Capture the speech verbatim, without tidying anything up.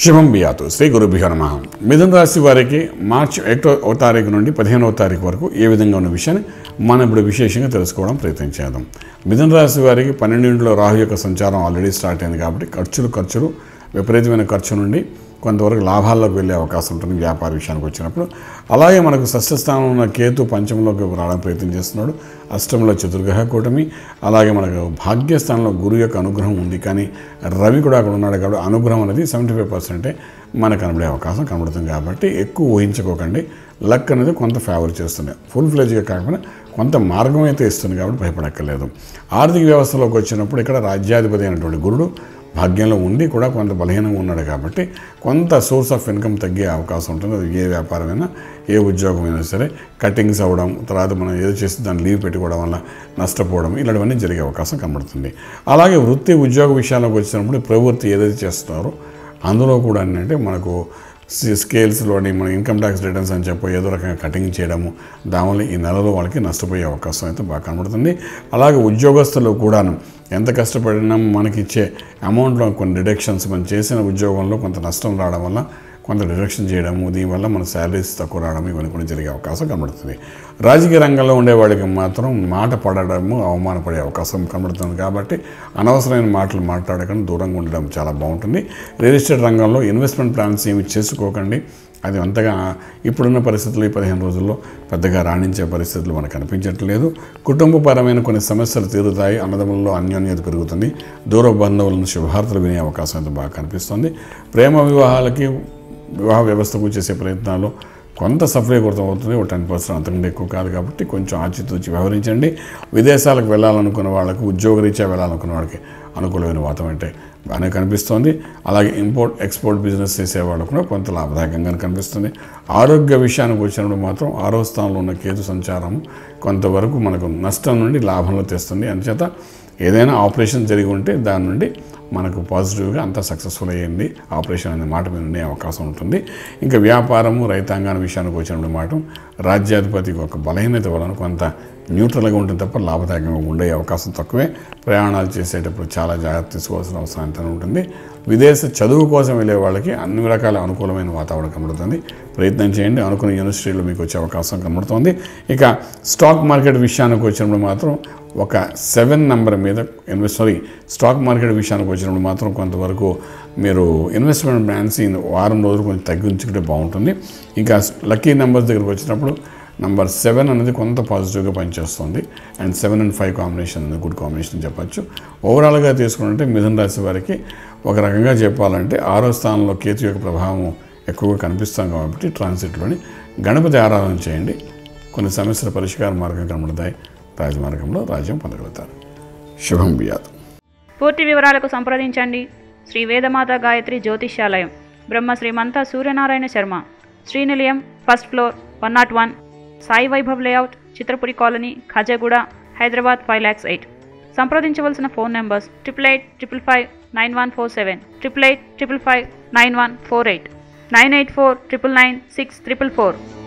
శుభం బియాతు శ్రీ గురుభ్యో నమః. మిథున రాశి వారికి మార్చి ఒకటో తారీఖు నుండి పదిహేనవ తారీఖు వరకు ఏ విధంగా ఉన్న విషయాన్ని మనం ఇప్పుడు విశేషంగా తెలుసుకోవడం ప్రయత్నం చేద్దాం. మిథున రాశి వారికి పన్నెండింటిలో రాహు యొక్క సంచారం ఆల్రెడీ స్టార్ట్ అయింది కాబట్టి ఖర్చులు ఖర్చులు విపరీతమైన ఖర్చు నుండి కొంతవరకు లాభాల్లోకి వెళ్ళే అవకాశం ఉంటుంది వ్యాపార విషయానికి వచ్చినప్పుడు. అలాగే మనకు షష్ఠ స్థానంలో ఉన్న కేతు పంచమంలోకి రావడం ప్రయత్నం చేస్తున్నాడు. అష్టంలో చతుర్గ్రహ కూటమి, అలాగే మనకు భాగ్యస్థానంలో గురువు యొక్క అనుగ్రహం ఉంది. కానీ రవి కూడా అక్కడ ఉన్నాడు కాబట్టి అనుగ్రహం అనేది సెవెంటీ ఫైవ్ పర్సెంటే మనకు కనబడే అవకాశం కనబడుతుంది. కాబట్టి ఎక్కువ ఊహించుకోకండి. లక్ అనేది కొంత ఫేవర్ చేస్తుంది, ఫుల్ ఫ్లెజ్గా కాకుండా కొంత మార్గం అయితే ఇస్తుంది కాబట్టి భయపడక్కర్లేదు. ఆర్థిక వ్యవస్థలోకి వచ్చినప్పుడు ఇక్కడ రాజ్యాధిపతి అయినటువంటి గురుడు భాగ్యంలో ఉండి కూడా కొంత బలహీనంగా ఉన్నాడు కాబట్టి కొంత సోర్స్ ఆఫ్ ఇన్కమ్ తగ్గే అవకాశం ఉంటుంది. అది ఏ వ్యాపారమైనా ఏ ఉద్యోగమైనా సరే కటింగ్స్ అవ్వడం, తర్వాత మనం ఏదో చేసి దాన్ని లీవ్ పెట్టుకోవడం వల్ల నష్టపోవడం ఇలాంటివన్నీ జరిగే అవకాశం కనబడుతుంది. అలాగే వృత్తి ఉద్యోగ విషయాలకు వచ్చినప్పుడు ప్రవృత్తి ఏదైతే చేస్తున్నారో అందులో కూడా ఏంటంటే మనకు స్కేల్స్లోని మన ఇన్కమ్ ట్యాక్స్ రిటర్న్స్ అని చెప్పి ఏదో రకంగా కటింగ్ చేయడము, దానివల్ల ఈ నెలలో వాళ్ళకి నష్టపోయే అవకాశం అయితే బాగా కనబడుతుంది. అలాగే ఉద్యోగస్తులు కూడాను ఎంత కష్టపడినా మనకి ఇచ్చే అమౌంట్లో కొన్ని డిడక్షన్స్, మనం చేసిన ఉద్యోగంలో కొంత నష్టం రావడం వల్ల కొంత డిడక్షన్ చేయడము, దీనివల్ల మన శాలరీస్ తక్కువ రావడం ఇవన్నీ కూడా జరిగే అవకాశం కనబడుతుంది. రాజకీయ రంగంలో ఉండే వాళ్ళకి మాత్రం మాట పడడము, అవమానపడే అవకాశం కనబడుతుంది. కాబట్టి అనవసరమైన మాటలు మాట్లాడకుండా దూరంగా ఉండడం చాలా బాగుంటుంది. రియల్ ఎస్టేట్ రంగంలో ఇన్వెస్ట్మెంట్ ప్లాన్స్ ఏమి చేసుకోకండి. అది అంతగా ఇప్పుడున్న పరిస్థితుల్లో ఈ పదిహేను రోజుల్లో పెద్దగా రాణించే పరిస్థితులు మనకు కనిపించట్లేదు. కుటుంబపరమైన కొన్ని సమస్యలు తీరుతాయి, అన్నదమ్ములలో అన్యోన్యత పెరుగుతుంది, దూర బంధువులను శుభార్తలు వినే అవకాశం అయితే బాగా కనిపిస్తుంది. ప్రేమ వివాహాలకి వివాహ వ్యవస్థకు చేసే ప్రయత్నాలు కొంత సఫలీకృతం అవుతుంది. ఒక టెన్ పర్సెంట్ అంతకంటే ఎక్కువ కాదు కాబట్టి కొంచెం ఆచితూచి వ్యవహరించండి. విదేశాలకు వెళ్ళాలనుకున్న వాళ్ళకు, ఉద్యోగరీత్యా వెళ్ళాలనుకున్న వాళ్ళకి అనుకూలమైన వాతావరణం అంటే బాగానే కనిపిస్తుంది. అలాగే ఇంపోర్ట్ ఎక్స్పోర్ట్ బిజినెస్ చేసే వాళ్ళకు కూడా కొంత లాభదాయకంగా కనిపిస్తుంది. ఆరోగ్య విషయానికి వచ్చినప్పుడు మాత్రం ఆరో స్థానంలో ఉన్న కేతు సంచారం కొంతవరకు మనకు నష్టం నుండి లాభంలో తెస్తుంది. అందుచేత ఏదైనా ఆపరేషన్ జరిగి ఉంటే దాని నుండి మనకు పాజిటివ్గా అంతా సక్సెస్ఫుల్ అయ్యింది ఆపరేషన్ అనే మాట మీద ఉండే అవకాశం ఉంటుంది. ఇంకా వ్యాపారము రైతాంగాన్ని విషయానికి వచ్చినప్పుడు మాట రాజ్యాధిపతికి ఒక బలహీనత వలన కొంత న్యూట్రల్గా ఉంటుంది తప్ప లాభదాయకంగా ఉండే అవకాశం తక్కువే. ప్రయాణాలు చేసేటప్పుడు చాలా జాగ్రత్త తీసుకోవాల్సిన అవసరం ఎంత ఉంటుంది. విదేశ చదువు కోసం వెళ్ళే వాళ్ళకి అన్ని రకాల అనుకూలమైన వాతావరణం కనబడుతుంది. ప్రయత్నం చేయండి, అనుకున్న యూనివర్సిటీలో మీకు వచ్చే అవకాశం కనబడుతుంది. ఇక స్టాక్ మార్కెట్ విషయానికి వచ్చినప్పుడు మాత్రం ఒక సెవెన్ నెంబర్ మీద ఇన్వెస్ట్ సారీ స్టాక్ మార్కెట్ విషయానికి వచ్చినప్పుడు మాత్రం కొంతవరకు మీరు ఇన్వెస్ట్మెంట్ ప్లాన్స్ వారం రోజులు కొంచెం తగ్గించుకుంటే బాగుంటుంది. ఇంకా లక్కీ నెంబర్స్ దగ్గరికి వచ్చినప్పుడు నెంబర్ సెవెన్ అనేది కొంత పాజిటివ్గా పనిచేస్తుంది. And seven and five combination అనేది గుడ్ కాంబినేషన్ చెప్పచ్చు. ఓవరాల్గా తీసుకుంటే మిథున రాశి వారికి ఒక రకంగా చెప్పాలంటే ఆరో స్థానంలో కేతు యొక్క ప్రభావం ఎక్కువగా కనిపిస్తాం కాబట్టి ట్రాన్సిట్లోని గణపతి ఆరాధన చేయండి. కొన్ని సమస్యల పరిష్కార మార్గం కనబడతాయి. రాజమార్గంలో రాజ్యం పొందగలుగుతారు. శుభం బియాత్. పూర్తి వివరాలకు సంప్రదించండి శ్రీ వేదమాత గాయత్రి జ్యోతిష్యాలయం, బ్రహ్మ Shri మంతా Suryanarayana Sharma, Sri Nilayam, first floor, one not one, Sai Vaibhav layout, Chitrapuri colony, Khajaguda, Hyderabad five lakhs eight. సంప్రదించవలసిన phone numbers triple eight triple five nine one four seven, triple eight triple five nine one four eight, nine eight four triple nine six triple four.